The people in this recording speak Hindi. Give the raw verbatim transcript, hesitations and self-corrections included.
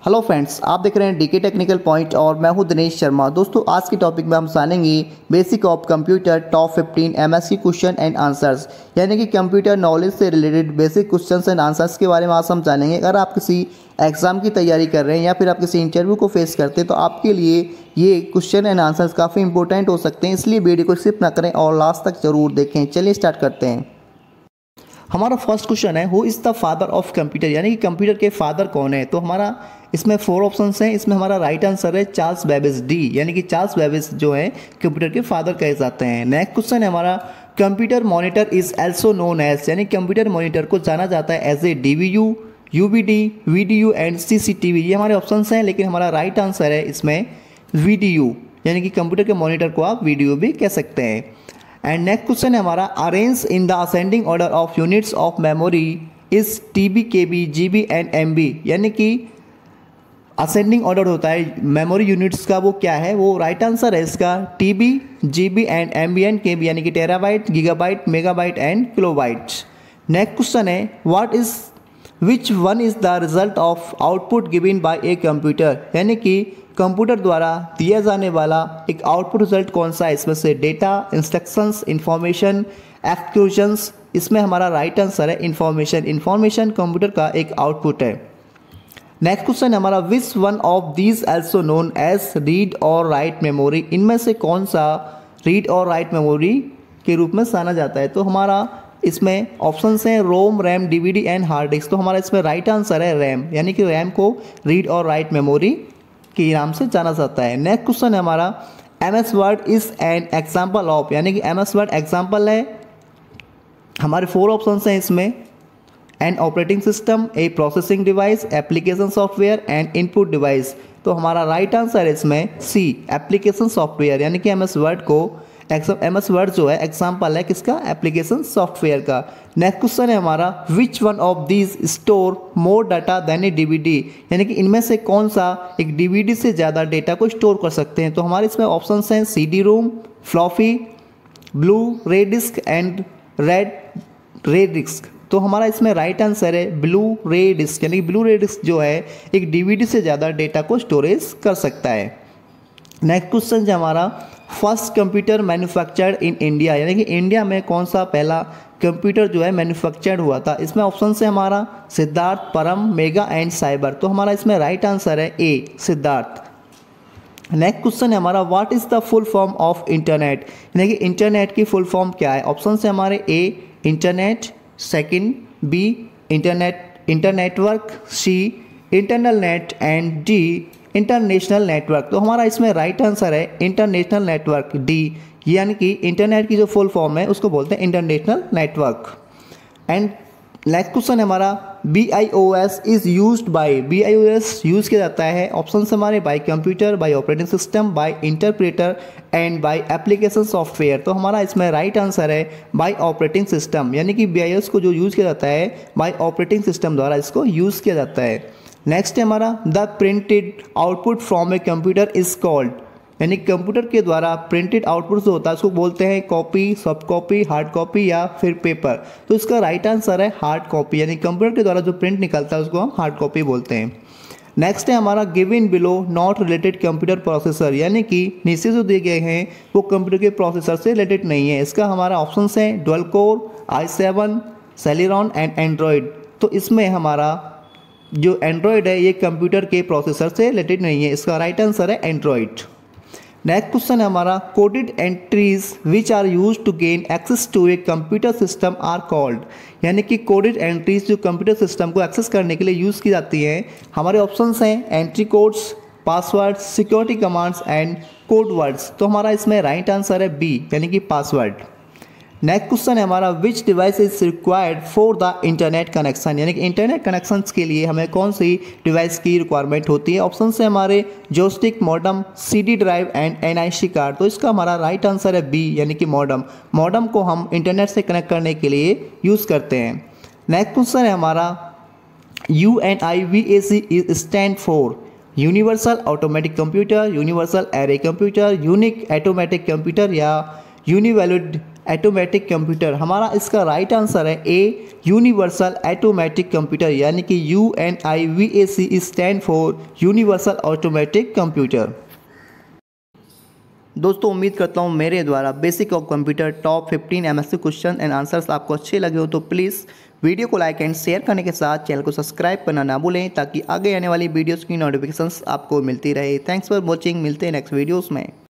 हेलो फ्रेंड्स, आप देख रहे हैं डीके टेक्निकल पॉइंट और मैं हूं दिनेश शर्मा। दोस्तों, आज की टॉपिक में हम जानेंगे basic of computer top fifteen MSC question and answers, यानी कि कंप्यूटर नॉलेज से related basic questions and answers के बारे में आज हम जानेंगे। अगर आप किसी एग्जाम की तैयारी कर रहे हैं या फिर आप किसी इंटरव्यू को फेस करते हैं तो आपके लिए ये क्वेश्चन एंड आंसर्स काफ़ी इंपॉर्टेंट हो सकते हैं, इसलिए वीडियो को स्किप ना करें और लास्ट तक जरूर देखें। चलिए स्टार्ट करते हैं। हमारा फर्स्ट क्वेश्चन है, who is the father of computer, यानी कि कंप्यूटर के फादर कौन है। तो हमारा इसमें फोर ऑप्शंस हैं। इसमें हमारा राइट आंसर है चार्ल्स बेबेज, डी, यानी कि चार्ल्स बेबेज जो है कंप्यूटर के फादर कहे जाते हैं। नेक्स्ट क्वेश्चन है हमारा, computer monitor is also known as, यानी कंप्यूटर मॉनिटर को जाना जाता है as a DVU, UVD, VDU and CCTV. ये हमारे ऑप्शंस हैं, लेकिन हमारा राइट आंसर है इसमें वीडीयू, यानी कि कंप्यूटर के मॉनिटर को आप वीडियो भी कह सकते हैं। एंड नेक्स्ट क्वेश्चन है हमारा, arrange in the ascending order of units of memory is TB, KB, GB and MB, यानी कि असेंडिंग ऑर्डर होता है मेमोरी यूनिट्स का, वो क्या है, वो राइट आंसर है इसका TB, GB and MB and KB, यानी कि terabyte, gigabyte, megabyte and kilobyte. Next question है, what is which one is the result of output given by a computer, यानी कि कंप्यूटर द्वारा दिया जाने वाला एक आउटपुट रिजल्ट कौन सा है। इसमें से डेटा, इंस्ट्रक्शंस, इंफॉर्मेशन, एक्सक्लूजन्स। इसमें हमारा राइट आंसर है इंफॉर्मेशन। इंफॉर्मेशन कंप्यूटर का एक आउटपुट है। नेक्स्ट क्वेश्चन है हमारा, which one of these also known as read और राइट मेमोरी, इनमें से कौन सा रीड और राइट मेमोरी के रूप में जाना जाता है। तो हमारा इसमें ऑप्शंस हैं ROM, RAM, DVD and hard disk. तो हमारा इसमें राइट आंसर है रैम, यानी कि रैम को रीड और राइट मेमोरी के नाम से जाना जाता है। नेक्स्ट क्वेश्चन है हमारा, M S word is an example of, यानी कि एम एस वर्ड एग्जाम्पल है। हमारे फोर ऑप्शंस हैं इसमें, an operating system, a processing device, application software and input device. तो हमारा राइट आंसर है इसमें सी, एप्लीकेशन सॉफ्टवेयर, यानी कि एम एस वर्ड को एम एस वर्ड जो है एग्जाम्पल है किसका, एप्लीकेशन सॉफ्टवेयर का। नेक्स्ट क्वेश्चन है हमारा, which one of these store more data than a DVD, यानी कि इनमें से कौन सा एक डीवीडी से ज़्यादा डेटा को स्टोर कर सकते हैं। तो हमारे इसमें ऑप्शंस हैं C D ROM, floppy, blue ray disc and red ray disc. तो हमारा इसमें राइट आंसर है ब्लू रे डिस्क, यानी कि ब्लू रे डिस्क जो है एक डीवीडी से ज़्यादा डेटा को स्टोरेज कर सकता है। नेक्स्ट क्वेश्चन है हमारा, first computer manufactured in India, यानी कि इंडिया में कौन सा पहला कंप्यूटर जो है मैन्युफैक्चर्ड हुआ था। इसमें ऑप्शन है हमारा सिद्धार्थ, परम, मेगा एंड साइबर। तो हमारा इसमें राइट आंसर है ए, सिद्धार्थ। नेक्स्ट क्वेश्चन है हमारा, what is the full form of internet, यानी कि इंटरनेट की फुल फॉर्म क्या है। ऑप्शन है हमारे A internet, second B internet internetwork, C internal net and D international network. तो हमारा इसमें राइट आंसर है इंटरनेशनल नेटवर्क, डी, यानी कि इंटरनेट की जो फुल फॉर्म है उसको बोलते हैं international network. And next question है हमारा, B I O S is used by, B I O S use किया जाता है, ऑप्शन हमारे by computer, by operating system, by interpreter and by application software. तो हमारा इसमें राइट आंसर है बाय ऑपरेटिंग सिस्टम, यानी कि बी आई ओ एस को जो यूज़ किया जाता है बाय ऑपरेटिंग सिस्टम द्वारा इसको यूज़ किया जाता है। नेक्स्ट है हमारा, the printed output from a computer is called, यानी कंप्यूटर के द्वारा प्रिंटेड आउटपुट जो होता है उसको बोलते हैं copy, soft copy, hard copy या फिर पेपर। तो इसका राइट आंसर है हार्ड कॉपी, यानी कंप्यूटर के द्वारा जो प्रिंट निकलता है उसको हम हार्ड कॉपी बोलते हैं। नेक्स्ट है हमारा, given below not related computer processor, यानी कि नीचे जो दिए गए हैं वो कंप्यूटर के प्रोसेसर से रिलेटेड नहीं है। इसका हमारा ऑप्शन है dual core, I seven, Celeron and Android. तो इसमें हमारा जो एंड्रॉयड है ये कंप्यूटर के प्रोसेसर से रिलेटेड नहीं है, इसका राइट आंसर है एंड्रॉयड। नेक्स्ट क्वेश्चन है हमारा, coded entries which are use to gain access to a computer system are called, यानी कि कोडेड एंट्रीज जो कंप्यूटर सिस्टम को एक्सेस करने के लिए यूज़ की जाती हैं। हमारे ऑप्शंस हैं entry codes, password, security commands and code words. तो हमारा इसमें राइट आंसर है बी, यानी कि पासवर्ड। नेक्स्ट क्वेश्चन है हमारा, which device is required for the internet connection, यानी कि इंटरनेट कनेक्शंस के लिए हमें कौन सी डिवाइस की रिक्वायरमेंट होती है। ऑप्शन है हमारे joystick, modem, CD drive and NIC card. तो इसका हमारा राइट आंसर है बी, यानी कि मॉडम। मॉडम को हम इंटरनेट से कनेक्ट करने के लिए यूज़ करते हैं। नेक्स्ट क्वेश्चन है हमारा, U N I V A C is stand for universal automatic computer, universal array computer, unique automatic computer या यूनिवैलिड ऑटोमेटिक कंप्यूटर? हमारा इसका राइट आंसर है ए यूनिवर्सल ऑटोमेटिक कंप्यूटर, यानी कि U N I V A C stand for universal automatic computer. दोस्तों उम्मीद करता हूँ मेरे द्वारा basic of computer top fifteen MSC question and answers आपको अच्छे लगे हो तो प्लीज़ वीडियो को लाइक एंड शेयर करने के साथ चैनल को सब्सक्राइब करना ना भूलें, ताकि आगे आने वाली वीडियोस की नोटिफिकेशंस आपको मिलती रहे। थैंक्स फॉर वॉचिंग, मिलते हैं नेक्स्ट वीडियोस में।